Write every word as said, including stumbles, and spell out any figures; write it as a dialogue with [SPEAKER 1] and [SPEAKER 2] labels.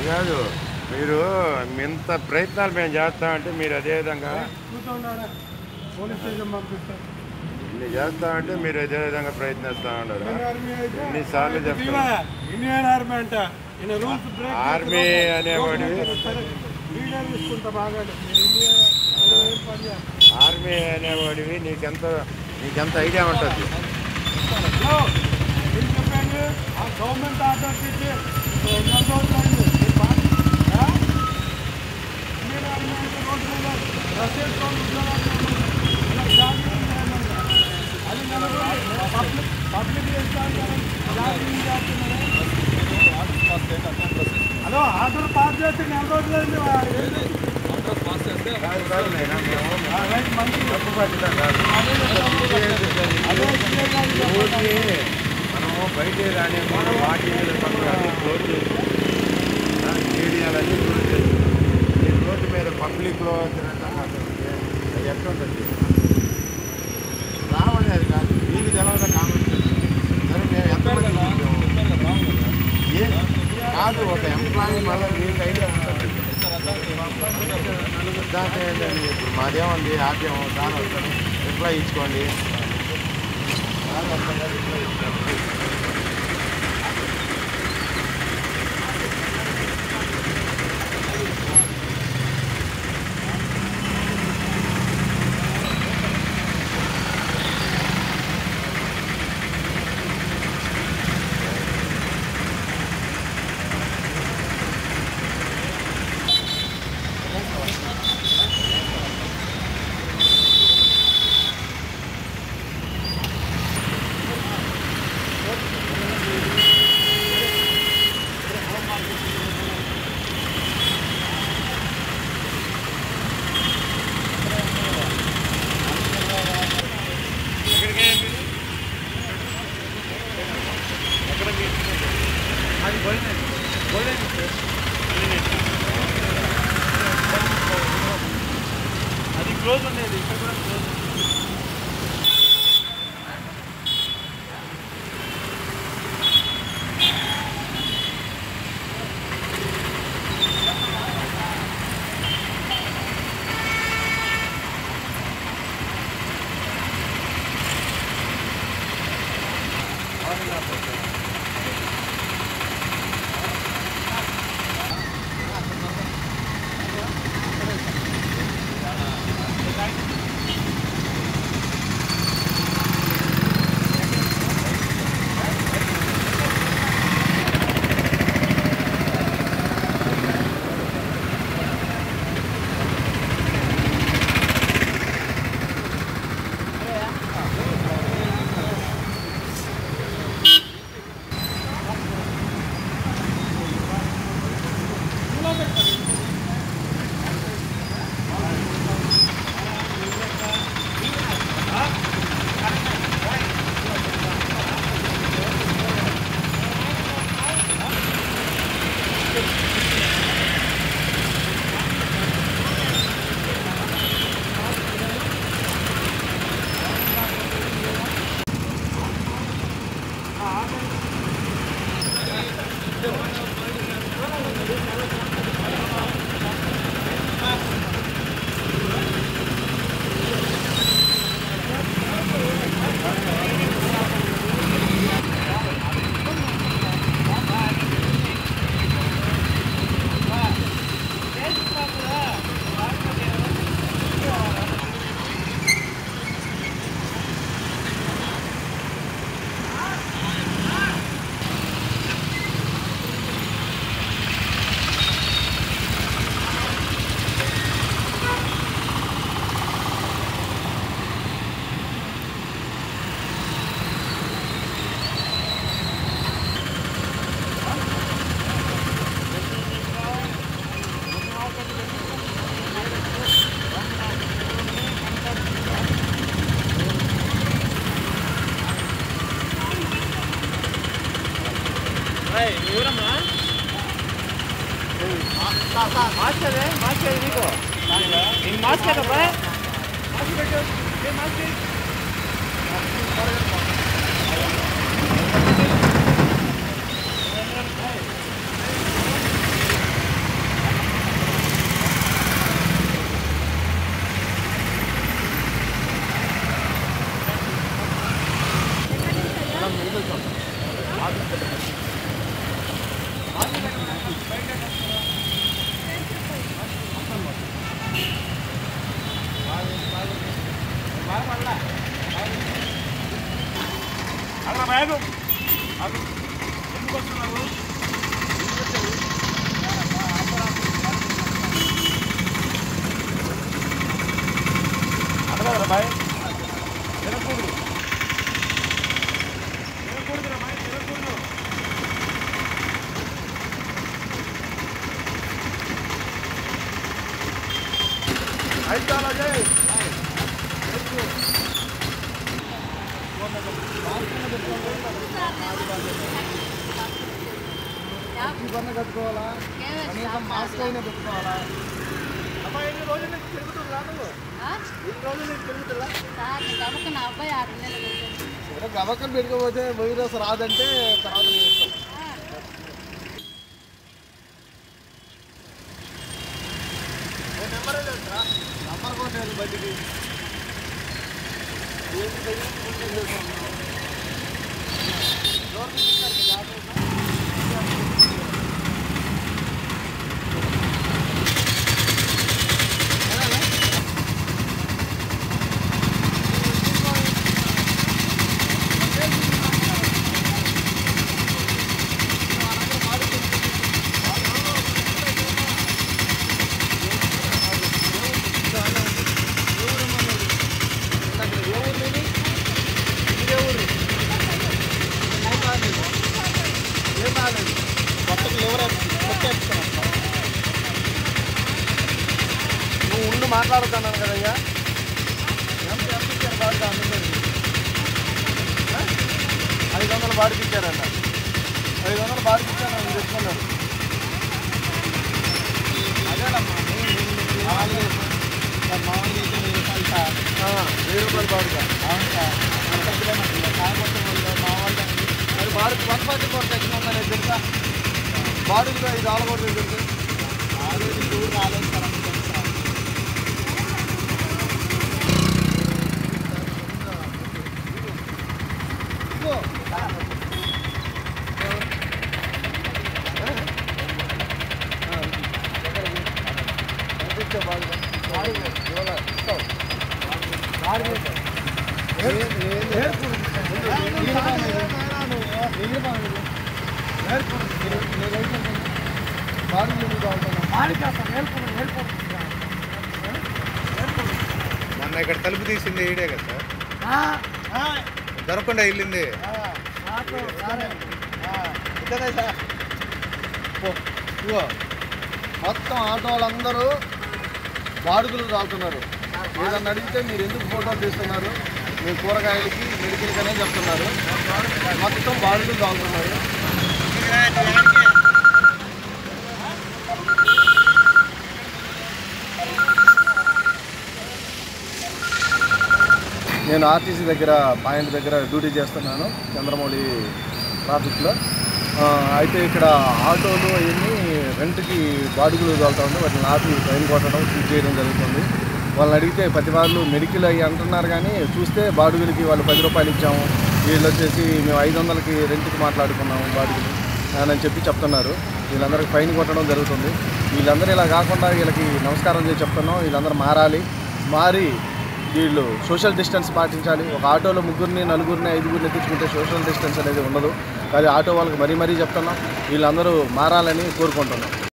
[SPEAKER 1] కాదు మీరు ఇంత ప్రయత్నాలు మేము చేస్తామంటే మీరు అదేవిధంగా
[SPEAKER 2] పోలీస్ స్టేషన్ పంపిస్తాం.
[SPEAKER 1] ఇన్ని చేస్తామంటే మీరు అదే విధంగా ప్రయత్నిస్తూ ఉండరు. ఎన్నిసార్లు చెప్తారు
[SPEAKER 2] ఇండియన్ ఆర్మీ అంట
[SPEAKER 1] ఆర్మీ అనేవాడివి ఆర్మీ అనేవాడివి నీకెంత నీకెంత ఐడియా ఉంటుంది.
[SPEAKER 2] గవర్నమెంట్ ఆర్డర్స్ ఇచ్చి హలో ఆర్డర్ పాస్ చేస్తే నెల రోజులైంది.
[SPEAKER 1] మనము బయట రాని వాటి క్లోజ్ చేసి మీడియాలన్నీ క్లోజ్ చేసి ఈ రోడ్డు మీద పబ్లిక్లో అది ఎట్లా ఉంటుంది రావనేది కాదు. మీకు తెలవదా కామెంట్ సరే మేము ఎంతమంది ఏ కాదు ఒక ఎంప్లాయీ మళ్ళీ మీకు ఐడియా ఉంటుంది. దాంట్లో ఏంటండి ఇప్పుడు మాదేముంది ఆప్యం దాని వస్తాను రిప్లై ఇచ్చుకోండి దాని వస్తుందా రిప్లై ఇచ్చుకోండి.
[SPEAKER 2] అది క్లోజ్ ఉండేది ఇక్కడ కూడా క్లోజ్. ఎవరమ్మా మాస్క్ అదే మాస్క్ అది నీకు నేను మాస్క్ కదా మాస్క్ పెట్టు మాస్క్ ఆగు ఆగు ఎందుకు వస్తున్నావు అడగరా బాయ్ తినకూడదు తినకూడదురా బాయ్ తినకూడదు అయితే అలాగే
[SPEAKER 1] బన్న కట్టుకోవాలా కనీసం మాస్క్ అయినా పెట్టుకోవాలా
[SPEAKER 2] అమ్మా ఎన్ని రోజులు నుంచి తిరుగుతుందా నువ్వు ఎన్ని రోజులు నుంచి తిరుగుతుందా
[SPEAKER 3] నా అబ్బాయి ఆరు నెలలు
[SPEAKER 1] గబక్కలు పెట్టుకోకపోతే వైరస్ రాదంటే తర్వాత చేస్తాం
[SPEAKER 2] నెంబరే లేదురా
[SPEAKER 1] నంబర్ కూడా లేదు బయటికి నువ్వు ఉండి మాట్లాడుతున్నాను కదయ్యా ఎంత ఎంత ఇచ్చారు బాడుగా అందరికీ ఐదు వందలు బాడికి ఇచ్చారంట ఐదు వందలు బాడికి ఇచ్చారని తెచ్చుకున్నారు అదేనమ్మా మామూలుగా వెయ్యి రూపాయలు బాడుగా అవును సార్ కాకపోతే మా వాళ్ళు మరి బాడుకు వన్ ఫార్టీ ఫోర్ సెక్షన్ ఉందని తెలుసా బాడీలో ఐదు ఆలగొట్టు తెలుసు ఆల్రెడీ టూర్ రాలేదు సార్ మొన్న ఇక్కడ తలుపు తీసింది ఈడే కదా సార్ దొరకకుండా వెళ్ళింది మొత్తం ఆటో వాళ్ళందరూ బాడుగులు తాగుతున్నారు ఏదన్నా అడిగితే మీరు ఎందుకు ఫోటోలు తీస్తున్నారు మీ కూరగాయలకి మెడికల్కి అనే చెప్తున్నారు మొత్తం బాడుగులు తాగుతున్నారు నేను ఆర్టీసీ దగ్గర పాయింట్ దగ్గర డ్యూటీ చేస్తున్నాను చంద్రమౌళి ట్రాఫిక్లో అయితే ఇక్కడ ఆటోలు అవన్నీ రెంట్కి బాడుగులు తోలుతూ ఉంది వాటిని ఆపి ఫైన్ కొట్టడం సీజ్ చేయడం జరుగుతుంది వాళ్ళని అడిగితే ప్రతి వాళ్ళు మెడికల్ అవి అంటున్నారు కానీ చూస్తే బాడుగులకి వాళ్ళు పది రూపాయలు ఇచ్చాము వీళ్ళు వచ్చేసి మేము ఐదు వందలకి రెంట్కి మాట్లాడుకున్నాము బాడుగులు అని చెప్పి చెప్తున్నారు వీళ్ళందరికీ ఫైన్ కొట్టడం జరుగుతుంది వీళ్ళందరూ ఇలా కాకుండా వీళ్ళకి నమస్కారం చేసి చెప్తున్నాం వీళ్ళందరూ మారాలి మారి వీళ్ళు సోషల్ డిస్టెన్స్ పాటించాలి ఒక ఆటోలో ముగ్గురిని నలుగురిని ఐదుగురిని ఎత్తించుకుంటే సోషల్ డిస్టెన్స్ అనేది ఉండదు అది ఆటో వాళ్ళకి మరీ మరీ చెప్తున్నాం వీళ్ళందరూ మారాలని కోరుకుంటున్నాం